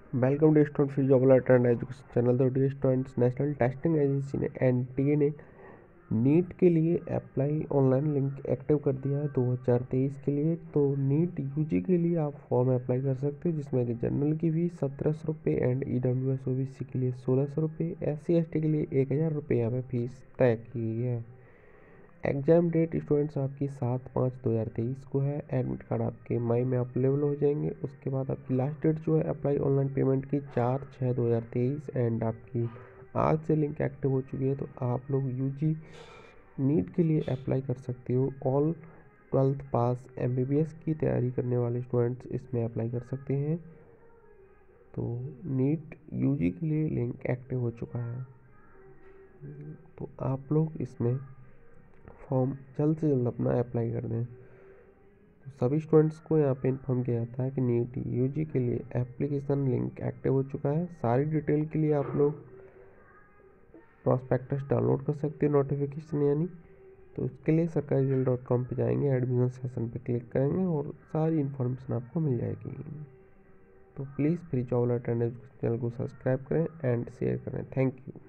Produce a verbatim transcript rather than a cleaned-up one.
Welcome to student free job alert and education channel. तो the students, national testing agency ने N T A ने NEET के लिए apply online link active कर दिया है दो हज़ार तेईस के लिए। तो नीट यूजी के लिए आप फॉर्म अप्लाई कर सकते हो, जिसमें कि जनरल की फीस सत्रह सौ रुपये and E W S O B C के लिए सोलह सौ रुपये, एस सी एस टी के लिए एक हज़ार रुपये यहाँ पे फीस तय की गई है। एग्ज़ाम डेट स्टूडेंट्स आपकी सात पाँच दो हज़ार तेईस को है। एडमिट कार्ड आपके मई में अवेलेबल हो जाएंगे। उसके बाद आपकी लास्ट डेट जो है अप्लाई ऑनलाइन पेमेंट की चार छः दो हज़ार तेईस एंड आपकी आज से लिंक एक्टिव हो चुकी है। तो आप लोग यूजी नीट के लिए अप्लाई कर सकते हो। All twelfth pass M B B S की तैयारी करने वाले स्टूडेंट्स इसमें अप्लाई कर सकते हैं। तो नीट यूजी के लिए लिंक एक्टिव हो चुका है, तो आप लोग इसमें फॉर्म जल्द से जल्द अपना अप्लाई कर दें। तो सभी स्टूडेंट्स को यहाँ पे इन्फॉर्म किया जाता है कि नीट यूजी के लिए एप्लीकेशन लिंक एक्टिव हो चुका है। सारी डिटेल के लिए आप लोग प्रॉस्पेक्टस डाउनलोड कर सकते हो, नोटिफिकेशन यानी। तो उसके लिए सरकारी जेल डॉट कॉम पर जाएंगे, एडमिशन सेशन पे क्लिक करेंगे और सारी इन्फॉर्मेशन आपको मिल जाएगी। तो please free job alert and channel को सब्सक्राइब करें एंड शेयर करें। Thank you.